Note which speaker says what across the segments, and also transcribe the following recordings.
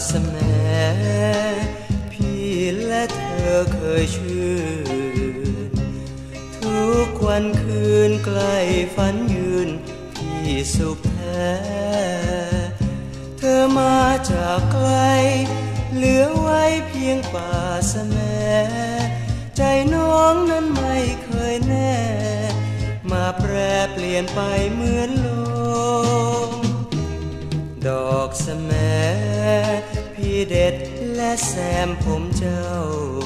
Speaker 1: สแมพี่และเธอเคยชื่นทุกวันคืนใกล้ฝันยืนพี่สุขแท้เธอมาจากไกลเหลือไว้เพียงป่าสแมใจน้องนั้นไม่เคยแน่มาแปรเปลี่ยนไปเหมือนลมดอกสแมพี่เด็ดและแซมผมเจ้า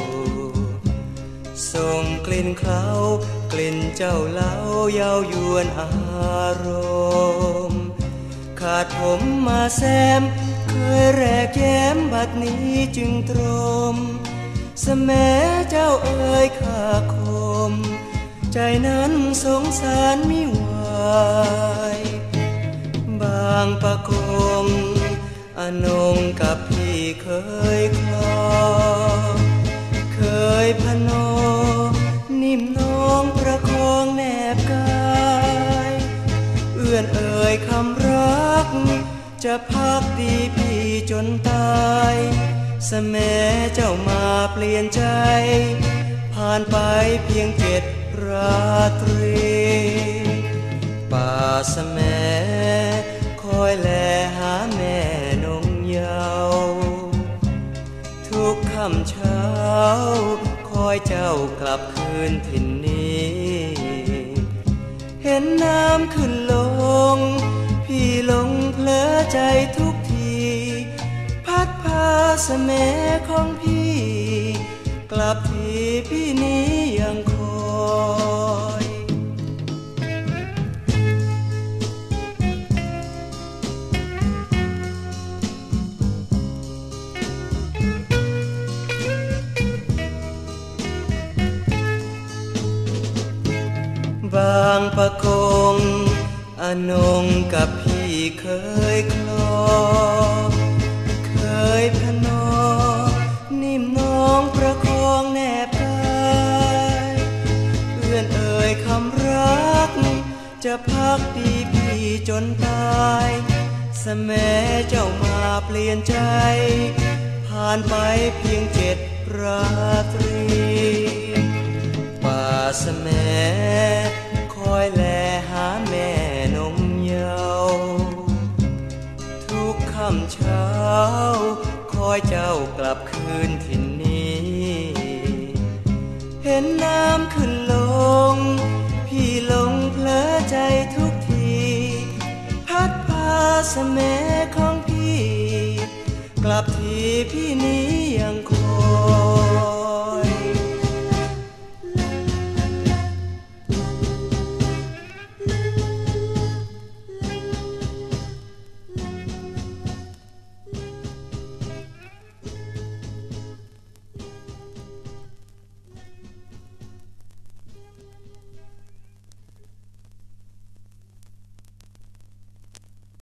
Speaker 1: ส่งกลิ่นเคล้ากลิ่นเจ้าเล้าเย้ายวนอารมณ์ขาดผมมาแซมเคยแรกแย้มบัดนี้จึงตรมสแมเจ้าเอ่ยข้าคมใจนั้นสงสารมิไหวบางประกงอนงกับพี่เคยคลอเคยพนอนิ่มน้องประคองแนบกายเอื้อนเอ่ยคำรักจะพักดีพี่จนตายสแมเจ้ามาเปลี่ยนใจผ่านไปเพียง7 ราตรีป่าสแมคอยแลหาแม่นงเยาว์ทุกค่ำเช้าคอยเจ้ากลับคืนถิ่นนี้เห็นน้ำขึ้นลงพี่หลงเพลอใจทุกทีพัดพาสแมของพี่กลับที่พี่นี้ยังคอยบางประกงอนงกับพี่เคยคลอเคยพนอนิ่มน้องประคองแนบกายเอื้อนเอ่ยคำรักจะพักดีพี่จนตายสแมเจ้ามาเปลี่ยนใจผ่านไปเพียง7 ราตรีป่าสแมคอยแลหาแม่นงเยาว์ทุกค่ำเช้าคอยเจ้ากลับคืนถิ่นนี้เห็นน้ำขึ้นลงพี่หลงเพลอใจทุกทีพัดพาสแมของพี่กลับที่พี่นี้